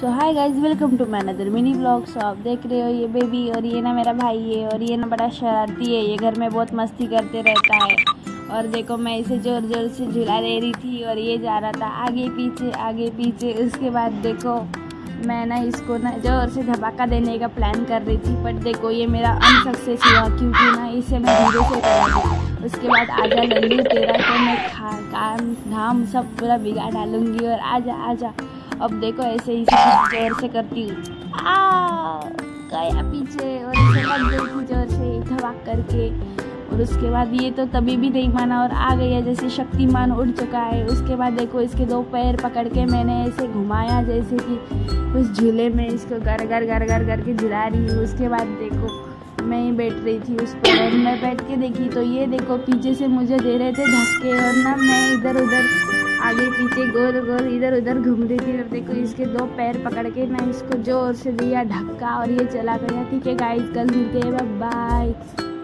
So hi guys, welcome to my another mini blog. So आप देख रहे हो ये बेबी, और ये ना मेरा भाई है, और ये ना बड़ा शरारती है। ये घर में बहुत मस्ती करते रहता है। और देखो मैं इसे जोर जोर से झुला दे रही थी और ये जा रहा था आगे पीछे आगे पीछे। उसके बाद देखो मैं ना इसको ना जोर से धमाका देने का प्लान कर रही थी, बट देखो ये मेरा अनसक्सेस हुआ, क्योंकि ना इसे मैं धीरे से करा दी। उसके बाद आजा लल्लू तेरा तो मैं काम धाम सब पूरा बिगाड़ डालूंगी, और आजा आजा। अब देखो ऐसे ही जोर से करती हूँ, गया पीछे और इसे लग गई थी जोर से धमाक करके। और उसके बाद ये तो तभी भी नहीं माना और आ गया जैसे शक्तिमान उड़ चुका है। उसके बाद देखो इसके दो पैर पकड़ के मैंने ऐसे घुमाया जैसे कि उस झूले में इसको गर गर गर गर करके झुला रही हूँ। उसके बाद देखो मैं ही बैठ रही थी उस पर, और मैं बैठ के देखी तो ये देखो पीछे से मुझे दे रहे थे धक्के, और ना मैं इधर उधर आगे पीछे गोल गोल इधर उधर घूम रही थी। और देखो इसके दो पैर पकड़ के ना इसको जोर से दिया धक्का और ये चला गया। ठीक है गाइस, कल मिलते हैं, बाय बाय।